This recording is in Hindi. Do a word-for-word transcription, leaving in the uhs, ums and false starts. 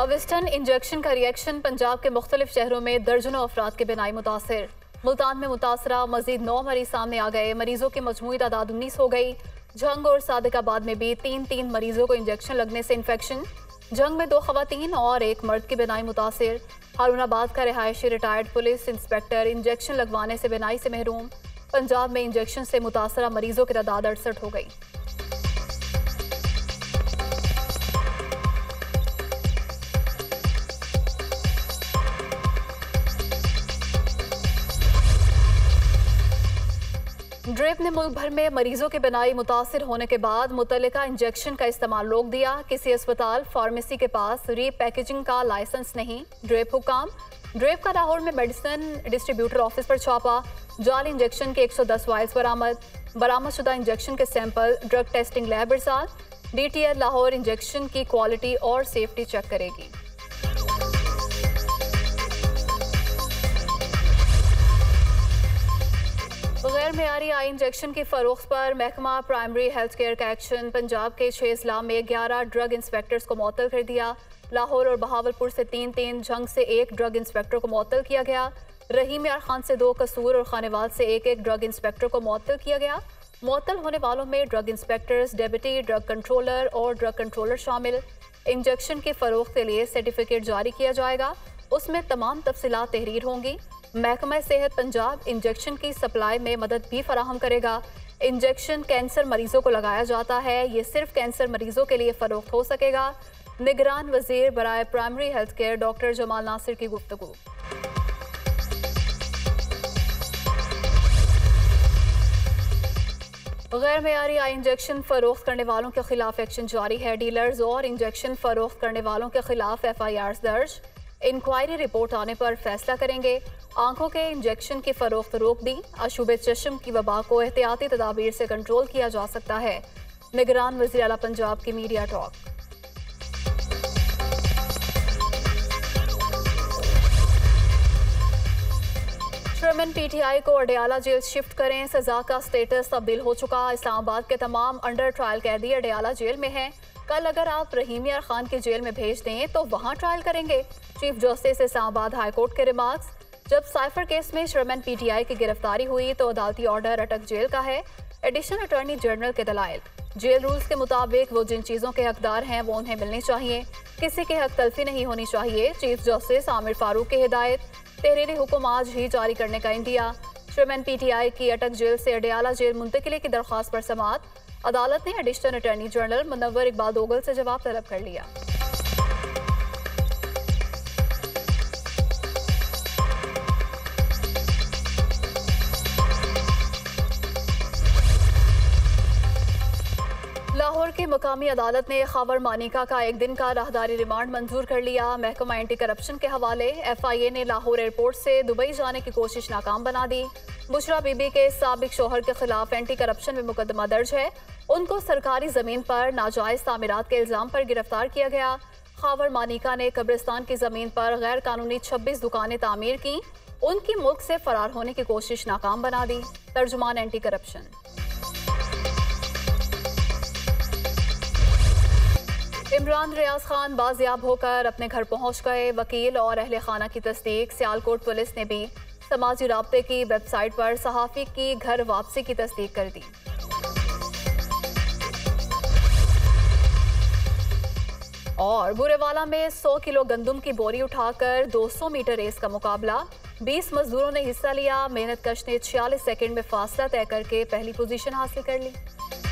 अविस्टन इंजेक्शन का रिएक्शन। पंजाब के मुख्तलिफ शहरों में दर्जनों अफराद के बिनाई मुतासिर। मुल्तान में मुतासरा मजीद नौ मरीज सामने आ गए। मरीजों की मजमूई तादाद उन्नीस हो गई। जंग और सादिकाबाद में भी तीन तीन मरीजों को इंजेक्शन लगने से इन्फेक्शन। जंग में दो खवातीन और एक मर्द की बिनाई मुतासिर। हारूनाबाद का रिहायशी रिटायर्ड पुलिस इंस्पेक्टर इंजेक्शन लगवाने से बिनाई से महरूम। पंजाब में इंजेक्शन से मुतासरा मरीजों की तादाद अड़सठ हो गई। ड्रेप ने मुल्क भर में मरीजों के बिनाई मुतासिर होने के बाद मुतल्लिका इंजेक्शन का इस्तेमाल रोक दिया। किसी अस्पताल फार्मेसी के पास रीपैकेजिंग का लाइसेंस नहीं। ड्रेप हुकाम। ड्रेप का लाहौर में मेडिसिन डिस्ट्रीब्यूटर ऑफिस पर छापा। जाली इंजेक्शन के एक सौ दस वायल्स बरामद। बरामदशुदा इंजेक्शन के सैंपल ड्रग टेस्टिंग लैब इरसाल। डीटीएल लाहौर इंजेक्शन की क्वालिटी और सेफ्टी चेक करेगी। गैर मेयारी आई इंजेक्शन की फरोख्त पर महकमा प्राइमरी हेल्थ केयर का एक्शन। पंजाब के छह अजला में ग्यारह ड्रग इंस्पेक्टर्स को मुअत्तल कर दिया। लाहौर और बहावलपुर से तीन तीन, जंग से एक ड्रग इंस्पेक्टर को मुअत्तल किया गया। रहीम यार खान से दो, कसूर और खानेवाल से एक एक ड्रग इंस्पेक्टर को मुअत्तल किया गया। मुअत्तल होने वालों में drug inspectors, deputy drug controller और ड्रग कंट्रोलर शामिल। इंजेक्शन की फरोख्त के लिए सर्टिफिकेट जारी किया जाएगा। उसमें तमाम तफसीलात तहरीर होंगी। महकमा सेहत पंजाब इंजेक्शन की सप्लाई में मदद भी फराहम करेगा। इंजेक्शन कैंसर मरीजों को लगाया जाता है। ये सिर्फ कैंसर मरीजों के लिए फरोख्त हो सकेगा। निगरान वजीर बराए primary health care doctor Jamal Nasir की गुफ्तगू। गैर मेयारी आई इंजेक्शन फरोख्त करने वालों के खिलाफ एक्शन जारी है। डीलर्स और इंजेक्शन फरोख्त करने वालों के खिलाफ एफ आई आर दर्ज। इंक्वायरी रिपोर्ट आने पर फैसला करेंगे। आंखों के इंजेक्शन की फरोख्त रोक दी। अशुबे चश्म की वबा को एहतियाती तदाबीर से कंट्रोल किया जा सकता है। निगरान वज़ीर आला पंजाब की मीडिया टॉक। चेयरमैन पीटीआई को अडयाला जेल शिफ्ट करें। सजा का स्टेटस तब्दील हो चुका। इस्लामाबाद के तमाम अंडर ट्रायल कैदी अडयाला जेल में हैं। कल अगर आप रहीम यार खान की जेल में भेज दें तो वहां ट्रायल करेंगे। Chief justice Islamabad high court के रिमार्क्स। जब साइफर केस में चेयरमैन पीटीआई की गिरफ्तारी हुई तो अदालती ऑर्डर अटक जेल का है। एडिशनल अटॉर्नी जनरल के दलाइल। जेल रूल्स के मुताबिक वो जिन चीज़ों के हकदार हैं वो उन्हें मिलनी चाहिए। किसी के हक तलफी नहीं होनी चाहिए। चीफ जस्टिस आमिर फारूक की हिदायत। तहरीरी हुक्म आज ही जारी करने का इंदिया। चेयरमैन पीटीआई की अटक जेल से अडयाला जेल मुंतकिली की दरख्वास्त पर समाअत। अदालत ने additional attorney general Munawwar Iqbal Dogal से जवाब तलब कर लिया। लाहौर की मुकामी अदालत ने खावर मानिका का एक दिन का राहदारी रिमांड मंजूर कर लिया। महकमा एंटी करप्शन के हवाले एफ आई ए ने लाहौर एयरपोर्ट से दुबई जाने की कोशिश नाकाम बना दी। बुशरा बीबी के साबिक शोहर के खिलाफ एंटी करप्शन में मुकदमा दर्ज है। उनको सरकारी जमीन पर नाजायज तामीरात के इल्जाम पर गिरफ्तार किया गया। खावर मानिका ने कब्रिस्तान की जमीन पर गैर कानूनी छब्बीस दुकानें तामीर की। उनकी मुल्क से फरार होने की कोशिश नाकाम बना दी। तर्जुमान एंटी करप्शन। इमरान रियाज खान बाजियाब होकर अपने घर पहुंच गए। वकील और अहले खाना की तस्दीक। सियालकोट पुलिस ने भी समाजी राब्ते की वेबसाइट पर सहाफ़ी की घर वापसी की तस्दीक कर दी। और बुरेवाला में सौ किलो गंदम की बोरी उठाकर दो सौ मीटर रेस का मुकाबला। बीस मजदूरों ने हिस्सा लिया। मेहनत कश ने छियालीस सेकंड में फासला तय करके पहली पोजीशन हासिल कर ली।